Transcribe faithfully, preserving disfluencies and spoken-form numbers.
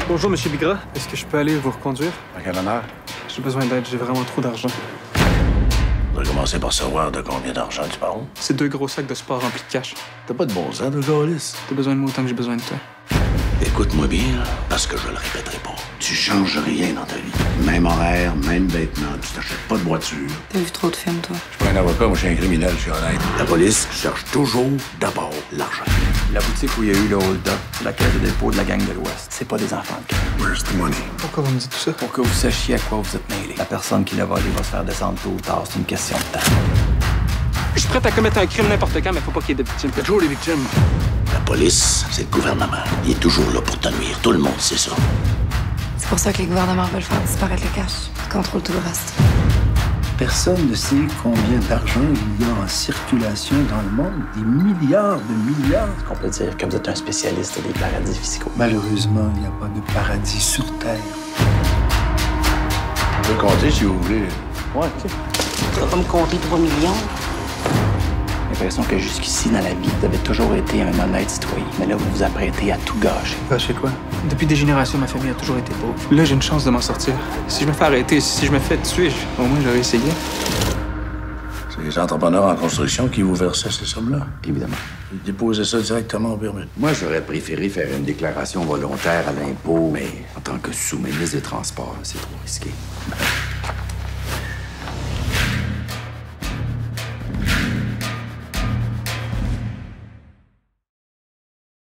Bonjour, Monsieur Bigra. Est-ce que je peux aller vous reconduire? À quel honneur? J'ai besoin d'aide, j'ai vraiment trop d'argent. On va commencer par savoir de combien d'argent tu parles. C'est deux gros sacs de sport remplis de cash. T'as pas de bon sens, de gaulliste. T'as besoin de moi autant que j'ai besoin de toi. Écoute-moi bien, là, parce que je le répéterai pas. Tu changes rien dans ta vie. Même horaire, même vêtements, tu t'achètes pas de voiture. T'as vu trop de films, toi? Je suis pas un avocat, moi je suis un criminel, je suis honnête. La police cherche toujours d'abord l'argent. La boutique où il y a eu le hold-up, c'est la caisse de dépôt de la gang de l'Ouest. C'est pas des enfants de cœur. Where's the money? Pourquoi vous me dites tout ça? Pour que vous sachiez à quoi vous êtes mêlés. La personne qui l'a volé va se faire descendre tôt ou tard, c'est une question de temps. Je suis prêt à commettre un crime n'importe quand, mais faut pas qu'il y ait de victimes. Il y a toujours les victimes. La police, c'est le gouvernement. Il est toujours là pour te nuire. Tout le monde sait ça. C'est pour ça que les gouvernements veulent faire disparaître le cash. Ils contrôlent tout le reste. Personne ne sait combien d'argent il y a en circulation dans le monde. Des milliards de milliards. On peut dire que vous êtes un spécialiste des paradis fiscaux. Malheureusement, il n'y a pas de paradis sur Terre. Je peux compter si vous voulez. Ouais, OK. Tu vas pas me compter trois millions? J'ai l'impression que jusqu'ici, dans la vie, vous avez toujours été un honnête citoyen. Mais là, vous vous apprêtez à tout gâcher. Gâcher quoi? Depuis des générations, ma famille a toujours été pauvre. Là, j'ai une chance de m'en sortir. Si je me fais arrêter, si je me fais tuer, au moins j'aurais essayé. C'est les entrepreneurs en construction qui vous versaient ces sommes-là. Évidemment. Ils déposaient ça directement au permis. Moi, j'aurais préféré faire une déclaration volontaire à l'impôt, mais en tant que sous-ministre des Transports, c'est trop risqué.